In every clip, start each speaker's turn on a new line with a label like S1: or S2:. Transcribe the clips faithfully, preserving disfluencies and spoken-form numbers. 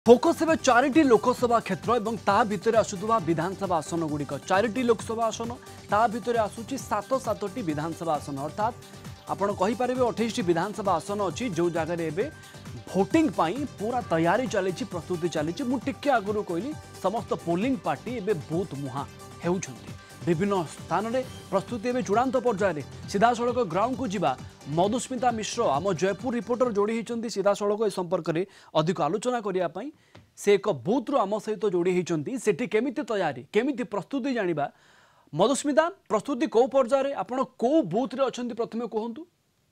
S1: Focus हे charity Lok Sabha क्षेत्र और ता भितर आसुवा विधानसभा आसन गुड़िक चारिटी लोकसभा आसन ता भितर आसूची सात सातटी विधानसभा आसन अर्थात आपण कहि पारिबे अट्ठाईस टी विधानसभा आसन अच्छी जो जगह एबे भोटिंग पाई पूरा तैयारी चली प्रस्तुति चली मु टिके आगुरी कहली समस्त पोलिंग पार्टी एबे बूथ मुहा हेउछंती विभिन्न स्थान में प्रस्तुति एवं चूड़ांत पर्यायर सीधा सड़क ग्राउंड को जीवा मधुस्मिता मिश्र आम जयपुर रिपोर्टर जोड़ी होती सीधा सड़क ए संपर्क में अधिक आलोचना करने से एक बूथ्रु आम सहित जोड़ी होती सेठी केमिति तैयारी केमिति प्रस्तुति जानिबा मधुस्मिता प्रस्तुति कौ पर्यायर आपण कौ बूथ रे अछंती प्रथमे कहंतु।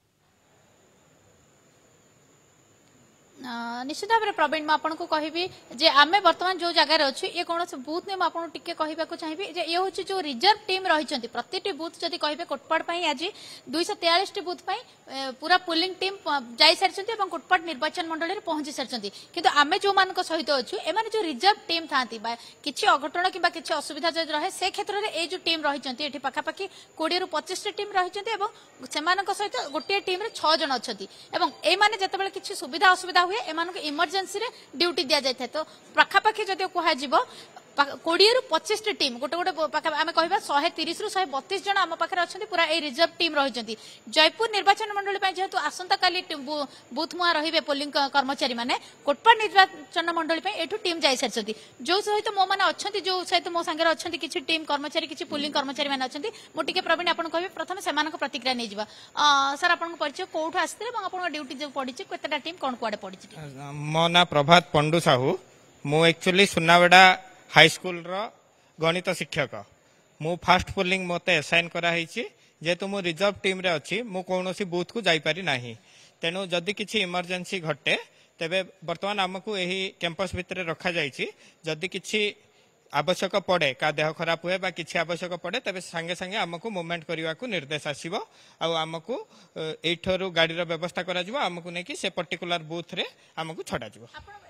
S2: निश्चित भाव में प्रवीण मुझे कहबी जे आम बर्तमान जो जगार अच्छे ये कौन से बूथ में मुझे टिके कहवाक चाहिए जे ये हूँ जो रिजर्व टीम रही प्रति बूथ जब कहे कोटपाड़ आज दुईश तेयालीस टी बूथ पूरा पोलिंग टीम जाई सारी कोटपाड़ निर्वाचन मंडल में पहुंची सारी किंतु आम जो मान सहित अच्छु एम जो रिजर्व टीम था किसी अघटन कि किसी असुविधा जब रहे से क्षेत्र में ये जो टीम रही पाखापाखि कोड़े रु पचिश टीम रही सहित गोटे टीम छह जन अच्छा जिते किसी सुविधा असुविधा हुए एमान को इमरजेंसी रे ड्यूटी दिया जाए तो पाखापाखि जब कह कोड़े रु पचिश टीम गोटे गोटे आम कह शहे तीस रु शहे बतीस जन आम पाखे अच्छा पूरा ये रिजर्व टीम रही जयपुर निर्वाचन मंडल जेहेतु आसंता काली बूथ मुआ रही पोलिंग कर्मचारी मैंने कोटपाड़ निर्वाचन मंडल एठू टीम जाई सारी जो सहित मो मैंने अच्छा जो सहित मो सागर अच्छा किसी टीम कर्मचारी किसी पोलिंग कर्मचारी मैंने अच्छा मुझे प्रवीण आप कहे प्रथम से प्रतिक्रिया नहीं जावा सर आप परिचय कौटू आसते ड्यूटी जो पड़ी केतटा टीम कौन कुआड़े पड़ी।
S3: मो ना प्रभात पंडु साहू मु एक्चुअली सुनावेड़ा हाई स्कूल रो गणित शिक्षक मु फास्ट पोलिंग मते असाइन कराई जेहेतु मु रिजर्व टीम रे अच्छी मु कौन बूथ को जाई पारि नाही तेणु जदि किसी इमरजेंसी घटे तेबे वर्तमान आमको यही कैंपस भितर रखा जाइछि जदि किसी आवश्यक पड़े का देह खराब हुए बा किसी आवश्यक पड़े तेबे संगे संगे आमको मूवमेंट करने को निर्देश आसीबो आ आमको एठरू गाड़ी रो व्यवस्था करा जिवो आमको नेकी से पर्टिकुलर बूथ रे आमको छडा जिवो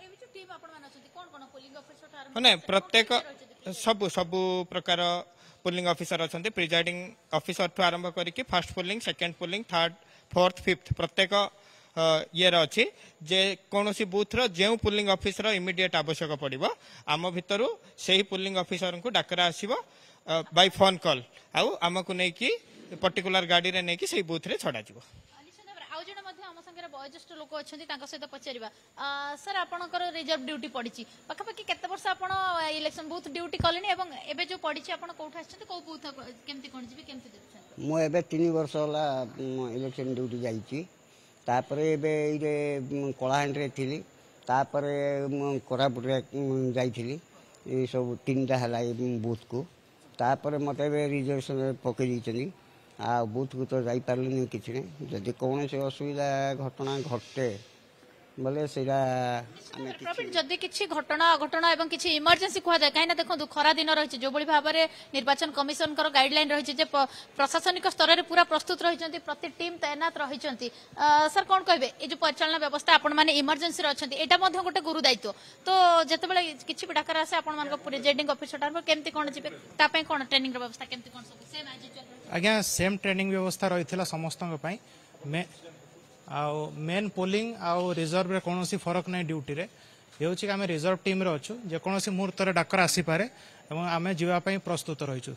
S3: माने प्रत्येक सब सब प्रकार पोलिंग ऑफिसर अच्छा प्रिजाइडिंग ऑफिसर ठू आरंभ करके first polling second polling third fourth fifth प्रत्येक ये अच्छी जे कौन सी बूथ जो पोलिंग ऑफिसर इमिडिएट आवश्यक पड़ो आम भितर से ही पोलिंग ऑफिसर को डाकरा आसो बाय फोन कॉल आउ आमको नहीं पर्टिकुलर गाड़ी रे नहीं से बूथ रे छड़ा जिवो। वयोज्येष्ठ लोक अच्छा सहित पचार सर आपंकर रिजर्व ड्यूटी पड़ी पाखापाखि केते वर्ष आप इलेक्शन बूथ ड्यूटी कले जो पड़ी कौट कौ बूथ केमती कौन जी केमती
S4: मुझे तीन वर्ष होला इलेक्शन ड्यूटी जाइए कलाहांडी थी कोरापुट जाइली सब तीन टा बूथ को तापर मत रिजर्वेशन पकई आ बूथ को तो जाई पारलुनी किसी नहीं जदि कौन से असुविधा घटना घटे बोले
S2: जदि किसी घटना अघटना एवं किसी इमरजेंसी कह जाए कहीं देखो खरा दिन रही जो भाव में निर्वाचन कमिशन गाइडलाइन रही प्रशासनिक स्तर में पूरा प्रस्तुत रही प्रति टीम तैनात रही सर कौन कहे ये जो परिचालन व्यवस्था आपण मैंने इमरजेंसी अच्छा यहाँ गोटे गुरु दायित्व तो जिते किसी भी डाकर आसे आप प्रेजाइडिंग ऑफिसर केमती कौन जी कौन ट्रेनिंग व्यवस्था केमती कौन सब
S5: आज्ञा सेम ट्रेनिंग व्यवस्था रही समस्त मेन पोलिंग आउ रिजर्व रे कौन फरक नहीं ड्यूटी रे ये हूँ कि आम रिजर्व टीम रे अच्छु जेकोसी मुहूर्त डाकर आसीपे और आम जावाई प्रस्तुत रहीचु।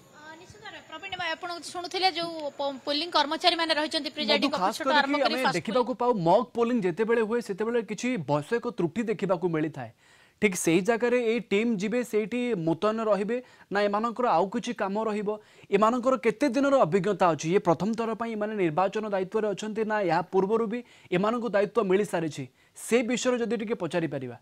S2: शुणुले जो पोलिंग कर्मचारी माने रहिचंती प्रिजाइडिंग ऑफिसर आरंभ करी फास्ट
S1: देखिबा को पाउ मॉक पोलिंग जेते बेले हुए सेते बेले किछि बयसक त्रुटि देखिबा को मिली थाए ठीक से जगह ये टीम जीवे से मुतयन रे ना एमानकर आउ किछि काम रहिबो एमानकर केते दिन अभिज्ञता अच्छी ये प्रथम थर पर एमाने निर्वाचन दायित्व रे अछंती ना या पूर्व भी एमानक दायित्व मिल सारी से विषय जदि टिके पचारि परिबा।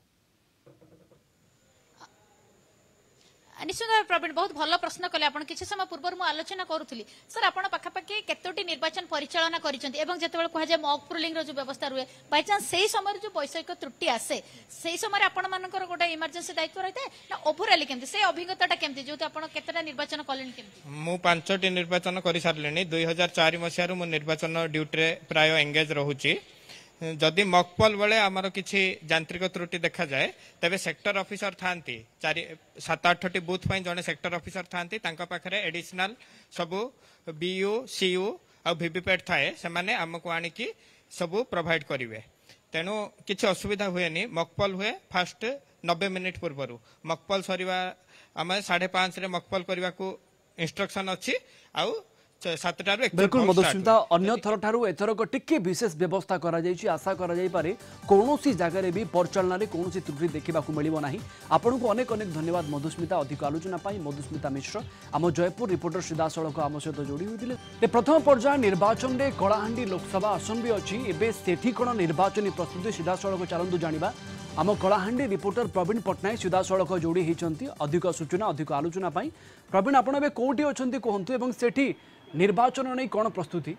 S2: निश्चित भाव प्रवीण बहुत भल प्रश्न कले आप किसी समय पूर्व मुझे आलोचना करूली सर आप पाखापाखि केतोटी निर्वाचन परिचालना करते कहुए मॉक पोलिंग जो व्यवस्था रुए बाय चांस से समय जो वैषयिक त्रुटि आसे से समय आपण मानकर गोटे इमरजेंसी दायित्व रही है ना ओभरऑल केमती से अभिज्ञता केमती जो आपण केतटा निर्वाचन कले केमती
S3: मु पांचटी निर्वाचन कर सारे दुई हजार चार मसीह मु निर्वाचन ड्यूटी प्राय एंगेज रोचे जदि मॉकपोल बेले आमर किसी यांत्रिक त्रुटि देखा जाए तेबे सेक्टर ऑफिसर थांती चारि सात आठटी बूथ पर जड़े सेक्टर ऑफिसर थांती तांका पाखरे एडिशनल सबू बीयू सीयू आ वीवीपैट थाए से माने आमको आनिकी सबू प्रोवाइड करिवे तेणु किसी असुविधा हुए नहीं मकपल हुए फास्ट नब्बे मिनिट पूर्व मकपल सरीवा आम साढ़े पाँच रे मकपल करने को इंस्ट्रक्शन अच्छी आउ सातटार
S1: बिल्कुल मधुस्मिता अन्य थर ठारू एथरक टिके विशेष व्यवस्था करा जायछि आशा करा जाय पारे कोनोसी जगह भी परिचालन रे कोनोसी त्रुटि देखा मिलिबो नाही। आपन को अनेक अनेक धन्यवाद मधुस्मिता अधिक आलोचना पाई मधुस्मिता मिश्र आम जयपुर रिपोर्टर सीधासलख आम सहित जोड़ी होते। प्रथम पर्याय निर्वाचन में कलाहांडी लोकसभा आसन भी अच्छी एवं सेठी कौन निर्वाचन प्रस्तुति सीधासलख चलतु जाना आम कलाहांडी रिपोर्टर प्रवीण पट्टनायक सीधासलख जोड़ी होती अधिक सूचना अधिक आलोचना पाई। प्रवीण आपण एवं कौटी अच्छा कहतु एवं सेठी निर्वाचन नहीं कौन प्रस्तुति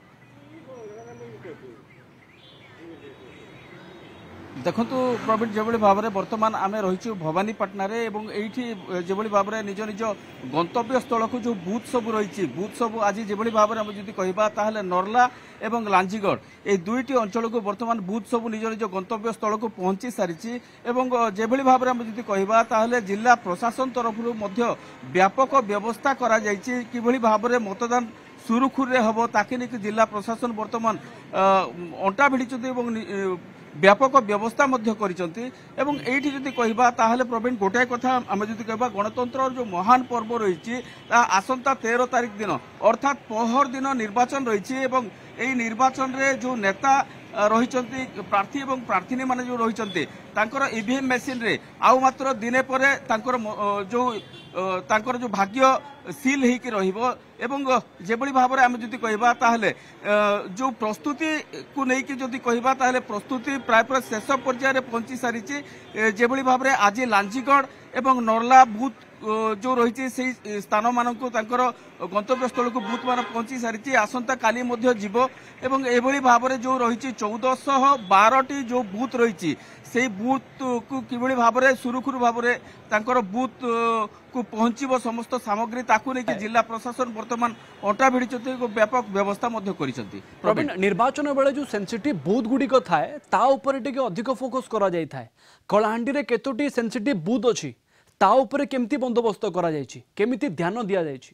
S6: देखु प्रवीण जो भाव में बर्तमान आम रही भवानीपाटना ये जो भाव में निज निज गंतव्य स्थल को जो बूथ सब रही बूथ सब आज जो भाव में जब कहवा नर्ला एवं लांजीगढ़ ये दुईटी अंचल को बर्तमान बूथ सब निज निज गंतव्य स्थल को पहुंची सारी जो भाव में जब कहवा जिला प्रशासन तरफ व्यापक व्यवस्था करा कि भाव में मतदान सुरुखुरे हम ताकि नहीं जिला प्रशासन बर्तमान अंटा भिड़ी व्यापक व्यवस्था करती कहवा प्रवीण गोटाए कथा आम जो कहवा गणतंत्र जो महान पर्व रही आसंता तेरह तारिख दिन अर्थात पहर दिन निर्वाचन रही निर्वाचन रे जो नेता रही प्रार्थी एवं प्रार्थी माने जो रही ईवीएम मेसीन रे आउ मात्र दिने परे तांकर जो तांकर जो भाग्य सील होकर रहिबो एवं जेबली भाव में आम जदि कहवा ताहले जो प्रस्तुति को लेकिन जदि कहवा ताहले प्रस्तुति प्राय प्राय शेष पर्यायर पहुंची सारी जेबली भाव में आज लांजीगढ़ एवं नर्ला बूथ जो रही से स्थान मान गंतव्य स्थल को बूथ मान पहुंची सारी आसंता काली मध्य जीव एवं एभली भाव में जो रही चौदह बारटी जो बूथ रही से बूथ को किभली भाव में सुरुखुरु भाव में तांकर बूथ को पहुंचब समस्त सामग्री ताकू नहीं जिला प्रशासन बर्तमान अंटा भिड़ी व्यापक व्यवस्था
S1: प्रवीण निर्वाचन बेले जो सेंसिटिव बूथ गुड़िक थाए ता ऊपर टिके अधिक फोकस करा जाय थाए कलाहांडी रे केतोटी सेंसिटिव बूथ अछि ता ऊपर केमती बंदोबस्त करा जायछि केमिति ध्यान दिया जायछि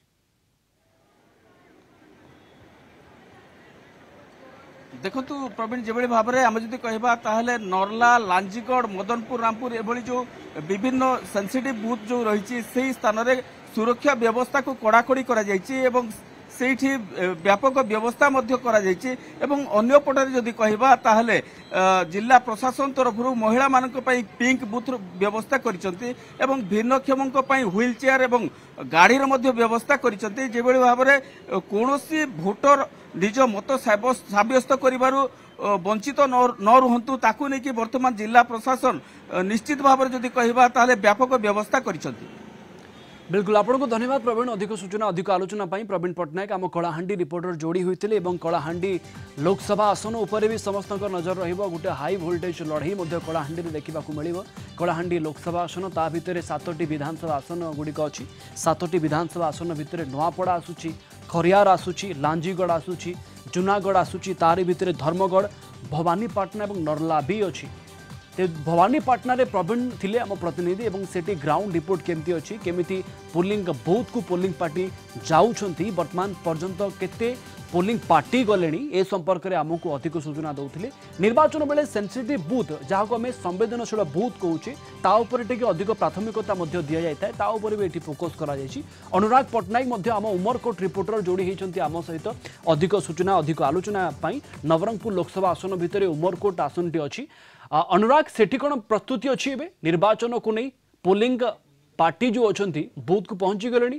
S6: देखु प्रवीण जो भाव में आम जब कहवा ताहले नर्ला लांजीगढ़ मदनपुर रामपुर एभली जो विभिन्न सेंसिटिव बूथ जो रही से स्थान में सुरक्षा व्यवस्था को कड़ाकड़ी करा सेठी व्यापक व्यवस्था एवं अन्य पटे जदि कहवा ताहले जिला प्रशासन तरफ महिला मानक पई पिंक बूथ व्यवस्था करिसंती एवं भिन्नक्षम व्हील चेयर एवं गाड़ीर मध्य व्यवस्था करिसंती जेबेले भाव में कोनोसी भोटर निज मत साब्यस्त करिबारु वंचित न रुहंतु ताकू नहीं वर्तमान जिला प्रशासन निश्चित भाव में जदि कहवा ताहले व्यापक व्यवस्था करिसंती।
S1: बिल्कुल आपको धन्यवाद प्रवीण अधिक सूचना अधिक आलोचना पाई प्रवीण पट्टनायक आम कलाहांडी रिपोर्टर जोड़ी होते कलाहांडी लोकसभा आसन उपर भी समस्त नजर रहिबो गोटे हाई वोल्टेज लड़ई कलाहांडी देखा मिल कलाहांडी लोकसभा आसन ता भितर सातटी विधानसभा आसन गुड़िक अच्छी सातटी विधानसभा आसन भितर नुआपड़ा आसूची खरियार आसूची लांजीगढ़ आसूची जूनागढ़ आसूची तारी भितर धर्मगढ़ भवानीपाटना और नर्ला भी अच्छी भवानीपाटना रे प्रवीण थिले आम प्रतिनिधि एवं सेठी ग्राउंड रिपोर्ट केमती अच्छी केमिति पोलिंग बूथ को पोलिंग पार्टी जाउछंती वर्तमान पर्यंत केते पोलिंग पार्टी गले ए संपर्क में आमको अधिक सूचना दौले निर्वाचन बेले सेंसिटिव बूथ जहाँ को आम संवेदनशील बूथ कहूचे ताऊपर टे अधिक प्राथमिकता दि जाए ताऊपर भी ये फोकस करा अनुराग पट्टनायक आम उमरकोट रिपोर्टर जोड़ी होती आम सहित अधिक सूचना अधिक आलोचना नवरंगपुर लोकसभा आसन भितर उमरकोट आसन टी अच्छी अनुराग सेठी कौन प्रस्तुति अच्छी निर्वाचन को नहीं पोलिंग पार्टी जो अच्छा बूथ को पहुंची गले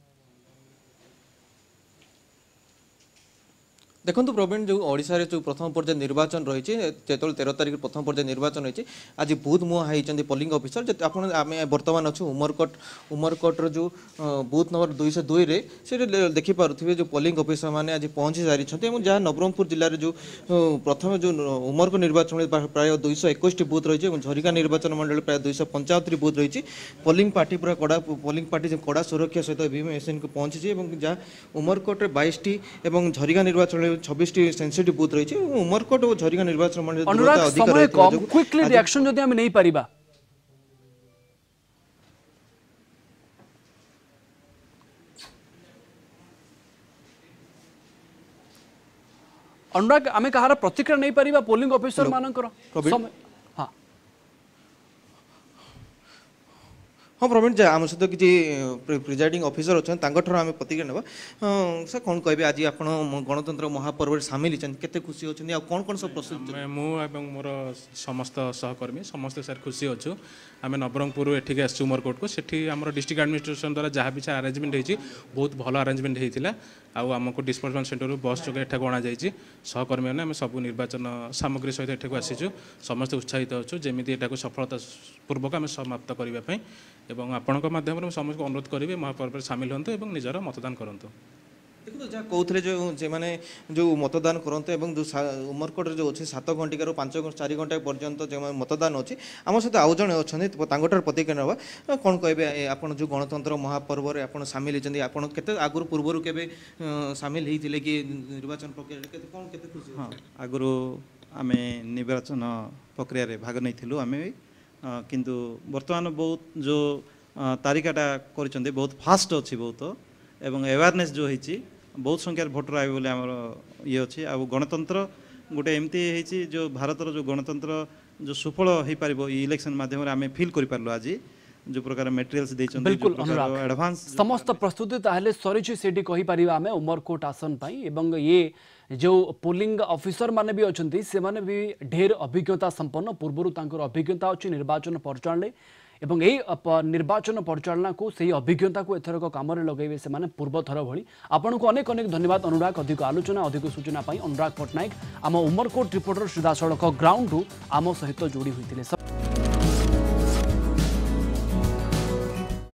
S7: देखो प्रवीण जो ओडिशा रे जो प्रथम पर्याय निर्वाचन रही जो तेरह तारिख प्रथम पर्याय निर्वाचन रही आज बूथ मुहा होती पोलिंग ऑफिसर आम बर्तमान अच्छे उमरकोट उमरकोटर जो बूथ नंबर दुई सौ दुई से देखिपे जो पोलिंग ऑफिसर मैंने आज पहुंची सारी जहाँ नवरंगपुर जिले जो प्रथम जो उमरकोट निर्वाचन प्राय दुई सौ इक्कीस बूथ रही है झरिका निर्वाचन मंडल प्राय दुई सौ पंचावती बूथ रही पोलिंग पार्टी पूरा कड़ा पोलिंग पार्टी कड़ा सुरक्षा सहित ईवीएम मेसीन को पहुंची जहाँ उमरकोट बाईस झरिका निर्वाचन छब्बीस सेंसिटिव बूथ रही है उमरकोट और झरिका निर्वाचन मंडल
S1: अनुराग समय कम क्विकली रिएक्शन जदि हम नहीं पारिबा अनुराग आम कहार प्रतिक्रिया नहीं पारिबा पोलिंग ऑफिसर मानकर समय हाँ
S7: हाँ प्रवीण जी आम सहित किसी प्रिजाइडिंग ऑफिसर अच्छा आम प्रतिक्रिया ना सर कौन कहे आज आप गणतंत्र महापर्व सामिल होते खुशी अच्छा कौन कौन सब प्रस्तुत
S8: मु एवं मोर समस्त सहकर्मी समस्ते सर खुशी अच्छु आम नवरंगपुर एठिक आसू उमरकोट को सेठी आम डिस्ट्रिक्ट एडमिनिस्ट्रेशन द्वारा जहाँ भी आरेंजमेंट होती बहुत भल आरेंजमेंट होता आमको डिस्पोजल सेंटर बस जोगे एठाक अणाई सहकर्मी मैंने आम सब निर्वाचन सामग्री सहित एठाक आसीचु समस्त उत्साहित अच्छु जमी एटा सफलता पूर्वक आम समाप्त करने एवं आपणक माध्यम समस्त अनुरोध करेंगे महापर्व सामिल हूँ और निजर मतदान करूँ
S7: देखो जहाँ कहते जो जे मैंने जो मतदान करते हैं जो उमरकोट जो अच्छे सात घंटिकार पांच चार घंटा पर्यंत जो मतदान अच्छी आम सहित आउ जड़े अच्छा प्रतिक्रिया ना कौन कहे आप जो गणतंत्र महापर्व आप सामिल होती आपते आगुरी पूर्वर के सामिल होते कि निर्वाचन प्रक्रिया कौन के खुशी
S9: हाँ आगुरी आम निर्वाचन प्रक्रिया भाग नहीं आम किंतु वर्तमान बहुत जो तारिकाटा कर बहुत फास्ट अच्छी बहुत एवं अवेयरनेस जो होती बहुत संख्यार भोटर आए बोले आमर ये अच्छी आ गणतंत्र गोटे एमती जो भारतर जो गणतंत्र जो सुफल हो पार इलेक्शन माध्यम आम फिल कर पार्लु आज जो प्रकार मेटेरियल्स देइछन
S1: बिल्कुल अनुराग
S9: एडवांस
S1: समस्त प्रस्तुति ताहले सरीची सेठी कहि परिबा हमें उमरकोट आसन पाई एवं ये जो पोलिंग ऑफिसर माने भी अछंती से माने भी ढेर अभिज्ञता संपन्न पूर्वरु तांकर अभिज्ञता अछि निर्वाचन परिचालन एवं यही निर्वाचन परिचालना को सही अभिज्ञता को एथरक काम लगे से माने पूर्व थर भली आपन को अनेक अनेक धन्यवाद अनुराग अधिक आलोचना अधिक सूचना पाई अनुराग पटनायक आम उमरकोट रिपोर्टर सीधासड़क ग्राउंड आम सहित जोड़ी होते